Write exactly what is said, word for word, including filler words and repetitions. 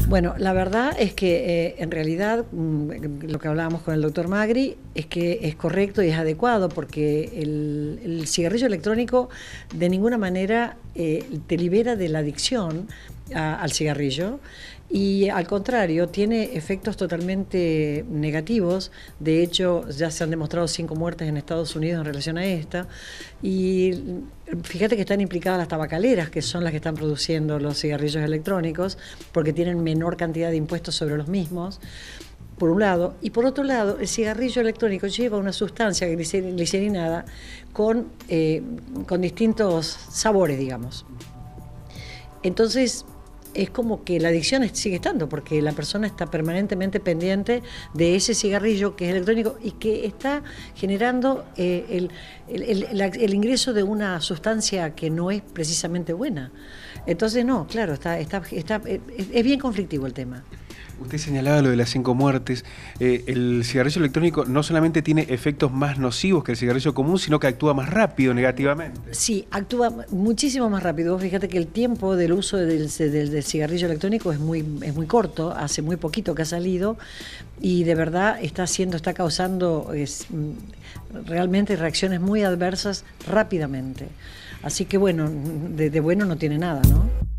Bueno, la verdad es que eh, en realidad mm, lo que hablábamos con el doctor Magri es que es correcto y es adecuado porque el, el cigarrillo electrónico de ninguna manera eh, te libera de la adicción a, al cigarrillo y al contrario tiene efectos totalmente negativos. De hecho ya se han demostrado cinco muertes en Estados Unidos en relación a esta y fíjate que están implicadas las tabacaleras, que son las que están produciendo los cigarrillos electrónicos, porque tienen menor cantidad de impuestos sobre los mismos, por un lado. Y por otro lado, el cigarrillo electrónico lleva una sustancia glicerinada con, eh, con distintos sabores, digamos. Entonces, es como que la adicción sigue estando, porque la persona está permanentemente pendiente de ese cigarrillo que es electrónico y que está generando eh, el, el, el, el ingreso de una sustancia que no es precisamente buena. Entonces, no, claro, está, está, está, es bien conflictivo el tema. Usted señalaba lo de las cinco muertes. Eh, el cigarrillo electrónico no solamente tiene efectos más nocivos que el cigarrillo común, sino que actúa más rápido negativamente. Sí, actúa muchísimo más rápido. Fíjate que el tiempo del uso del, del, del cigarrillo electrónico es muy, es muy corto, hace muy poquito que ha salido y de verdad está haciendo, está causando es, realmente reacciones muy adversas rápidamente. Así que bueno, de, de bueno no tiene nada, ¿no?